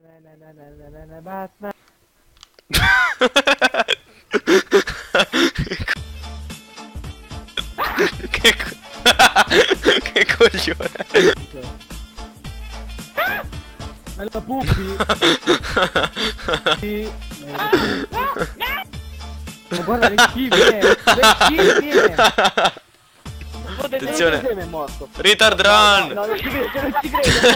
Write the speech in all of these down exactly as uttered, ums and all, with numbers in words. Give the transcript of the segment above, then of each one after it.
Batman. Che co... che coglione. Bella Puppi. Sì. Ma guarda le scimmie. Le scimmie. Attenzione. È morto. Retard run. No, non ci credo, non ci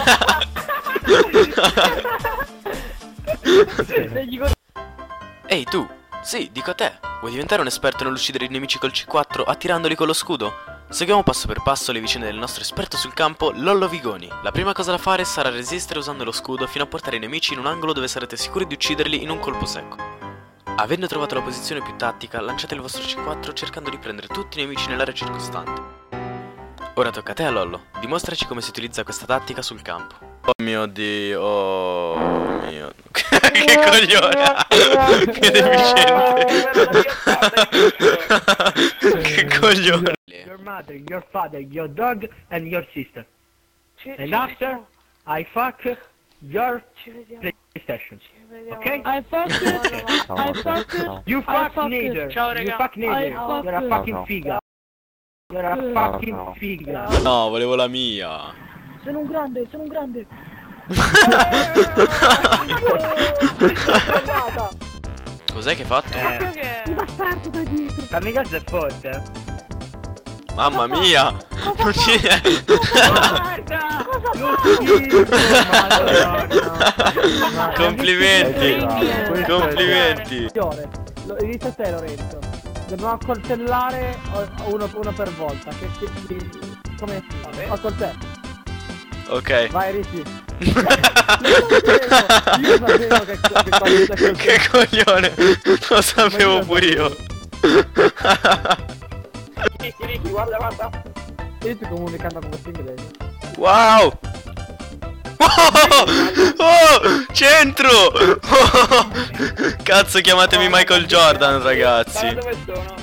credo. Ehi tu, sì, dico a te. Vuoi diventare un esperto nell'uccidere i nemici col C quattro attirandoli con lo scudo? Seguiamo passo per passo le vicende del nostro esperto sul campo, Lollo Vigoni. La prima cosa da fare sarà resistere usando lo scudo fino a portare i nemici in un angolo dove sarete sicuri di ucciderli in un colpo secco. Avendo trovato la posizione più tattica, lanciate il vostro C quattro cercando di prendere tutti i nemici nell'area circostante. Ora tocca a te, Lollo. Dimostraci come si utilizza questa tattica sul campo. Oh mio Dio, oh mio... Che coglione! Che deficiente! Che coglione! Your mother, your father, your dog and your sister. And after, I fuck your PlayStation. Okay? I fuck it. I fuck it. You fuck fuck neither. it. Ciao, You raga. fuck neither. I fuck You're a it. fucking figa. You're a fucking figa. No, volevo la mia. Sono un grande, sono un grande. Cos'è che hai fatto? Eh, Un bastardo da dietro. Kamikaze è forte. Mamma mia! Non ci è! Guarda! Complimenti! Complimenti! Lo inizia te, Lorenzo. Dobbiamo accoltellare uno, uno per volta. Che, che, come accoltellare? Ok. Vai, Ricci. Io sapevo che, che, che, Che coglione! Lo sapevo pure io! Ricci, Ricci, guarda, guarda. Io sto comunicando con questo inglese. Wow! Oh! Oh! Centro! Oh! Cazzo, chiamatemi Michael Jordan, ragazzi! Guarda dove sono.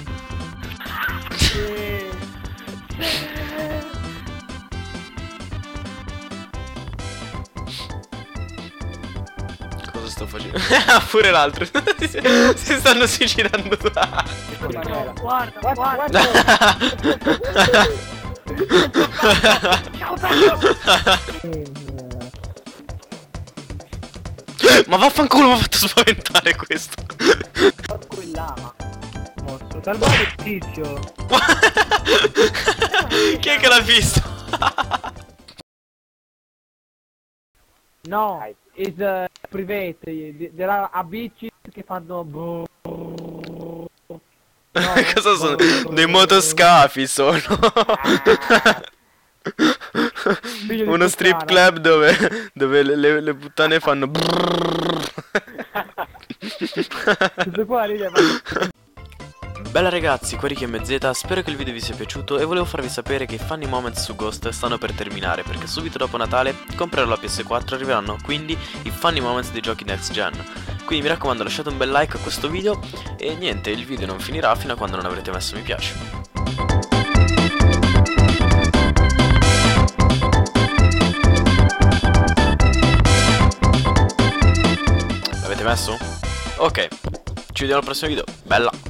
Cosa sto facendo? Pure l'altro! Si stanno suicidando. Guarda, guarda, Guarda, Ma vaffanculo, mi ha fatto spaventare questo! porco il lama. Mosso, salvare il tizio. Chi è che l'ha visto? No, is uh, private. There are a bitches che fanno boh. No, Cosa sono? Dei motoscafi sono. Uno strip club dove, dove le, le, le puttane fanno. Questo qua ride, ma... Bella ragazzi, qua Ricky M Z, spero che il video vi sia piaciuto e volevo farvi sapere che i funny moments su Ghost stanno per terminare perché subito dopo Natale comprerò la P S quattro e arriveranno quindi i funny moments dei giochi next gen. Quindi mi raccomando, lasciate un bel like a questo video e niente, il video non finirà fino a quando non avrete messo mi piace. L'avete messo? Ok, ci vediamo al prossimo video, bella!